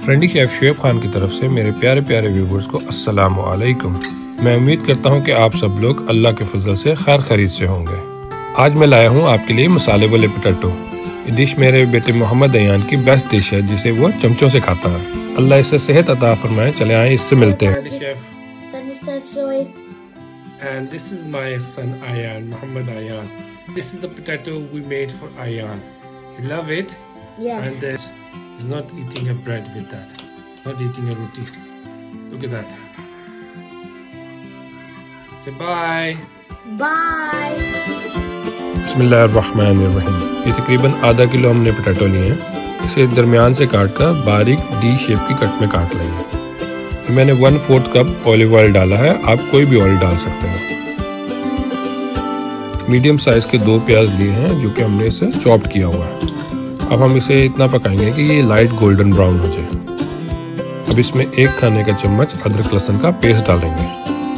फ्रेंडी chef Shoaib Khan की तरफ से मेरे प्यारे प्यारे व्यूवर्स को अस्सलामु अलैकुम। मैं उम्मीद करता हूँ कि आप सब लोग अल्लाह के फजल से खैर खरीद से होंगे। आज मैं लाया हूँ आपके लिए मसाले वाले पोटैटो। ये डिश मेरे बेटे मोहम्मद अयान की बेस्ट डिश है जिसे वो चमचों से खाता है। अल्लाह इससे सेहत अता फरमाए। चले आए इससे मिलते हैं। And this is my son Ayan, Muhammad Ayan. This is the potato we made for Ayan. You love it? Yeah. And he's not eating a bread with that. Not eating a roti. Look at that. Say bye. Bye. बिस्मिल्लाहिर्रहमानिर्रहीम। ये तकरीबन आधा kilo हमने potato लिए हैं। इसे दरमियान से काट कर बारीक डी शेप की कट में काट लेंगे। मैंने 1/4 कप ऑलिव ऑयल डाला है, आप कोई भी ऑयल डाल सकते हैं। मीडियम साइज के 2 प्याज लिए हैं जो कि हमने इसे चॉप्ड किया हुआ है। अब हम इसे इतना पकाएंगे कि ये लाइट गोल्डन ब्राउन हो जाए। अब इसमें 1 खाने का चम्मच अदरक लहसुन का पेस्ट डालेंगे।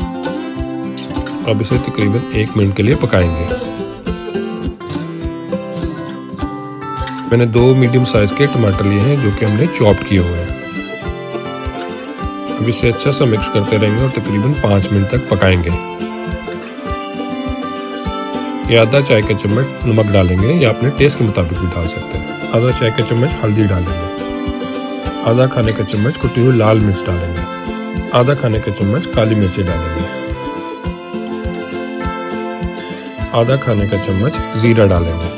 अब इसे तकरीबन 1 मिनट के लिए पकाएंगे। मैंने 2 मीडियम साइज के टमाटर लिए हैं जो कि हमने चॉप्ड किए हुए हैं। अब इसे अच्छा सा मिक्स करते रहेंगे और तकरीबन 5 मिनट तक पकाएंगे। ये आधा चाय का चम्मच नमक डालेंगे या अपने टेस्ट के मुताबिक भी डाल सकते हैं। आधा चाय का चम्मच हल्दी डालेंगे। आधा खाने का चम्मच कुटी हुई लाल मिर्च डालेंगे। आधा खाने का चम्मच काली मिर्ची डालेंगे। आधा खाने का चम्मच जीरा डालेंगे।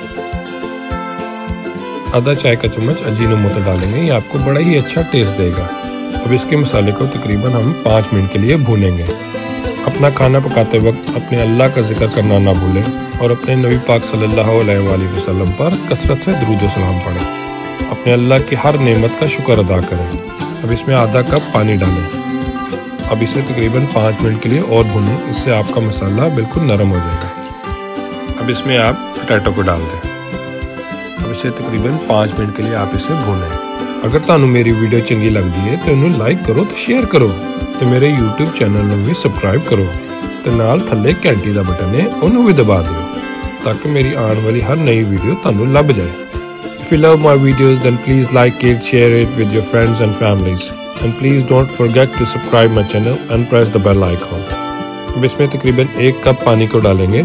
आधा चाय का चम्मच अजीनोमोटो डालेंगे, ये आपको बड़ा ही अच्छा टेस्ट देगा। अब इसके मसाले को तकरीबन हम 5 मिनट के लिए भूनेंगे। अपना खाना पकाते वक्त अपने अल्लाह का जिक्र करना ना भूलें और अपने नबी पाक सल्लल्लाहु अलैहि वसल्लम पर कसरत से दुरूद व सलाम पढ़ें। अपने अल्लाह की हर नेमत का शुक्र अदा करें। अब इसमें आधा कप पानी डालें। अब इसे तकरीबन 5 मिनट के लिए और भूनें, इससे आपका मसाला बिल्कुल नरम हो जाएगा। अब इसमें आप पोटैटो को डाल दें। अब इसे तकरीबन 5 मिनट के लिए आप इसे भूनें। अगर ਤੁਹਾਨੂੰ ਮੇਰੀ ਵੀਡੀਓ ਚੰਗੀ ਲੱਗਦੀ ਹੈ ਤਾਂ ਇਹਨੂੰ ਲਾਈਕ ਕਰੋ ਤੇ ਸ਼ੇਅਰ ਕਰੋ ਤੇ ਮੇਰੇ YouTube ਚੈਨਲ ਨੂੰ ਵੀ ਸਬਸਕ੍ਰਾਈਬ ਕਰੋ ਤੇ ਨਾਲ ਥੱਲੇ ਘੰਟੀ ਦਾ ਬਟਨ ਹੈ ਉਹਨੂੰ ਵੀ ਦਬਾ ਦਿਓ ਤਾਂ ਕਿ ਮੇਰੀ ਆਉਣ ਵਾਲੀ ਹਰ ਨਈ ਵੀਡੀਓ ਤੁਹਾਨੂੰ ਲੱਭ ਜਾਏ। If you love my videos then please like it, share it with your friends and families and please don't forget to subscribe my channel and press the bell icon। अब इसमें तकरीबन 1 कप पानी को डालेंगे।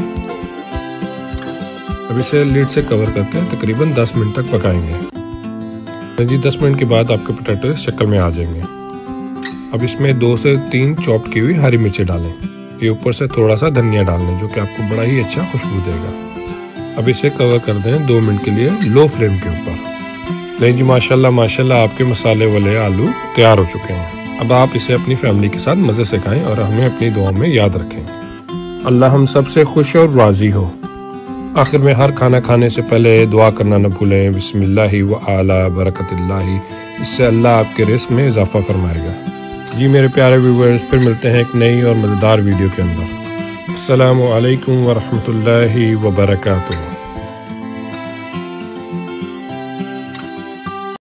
अब इसे लीड से cover करके तकरीबन 10 मिनट तक पकाएंगे। जी 10 मिनट के बाद आपके पोटैटो इस शक्ल में आ जाएंगे। अब इसमें 2 से 3 चॉप की हुई हरी मिर्ची डालें। ये ऊपर से थोड़ा सा धनिया डाल लें जो कि आपको बड़ा ही अच्छा खुशबू देगा। अब इसे कवर कर दें 2 मिनट के लिए लो फ्लेम के ऊपर। नहीं जी माशाल्लाह माशाल्लाह आपके मसाले वाले आलू तैयार हो चुके हैं। अब आप इसे अपनी फैमिली के साथ मज़े से खाएं और हमें अपनी दुआओं में याद रखें। अल्लाह हम सब से खुश और राज़ी हो। आखिर में हर खाना खाने से पहले दुआ करना न भूलें, बिस्मिल्लाहि व आला बरकतिल्लाहि। इससे अल्लाह आपके रिस्क में इजाफा फरमाएगा। जी मेरे प्यारे व्यूवर्स, फिर मिलते हैं एक नई और मज़ेदार वीडियो के अंदर। अस्सलामु अलैकुम व रहमतुल्लाहि व बरकातुहू।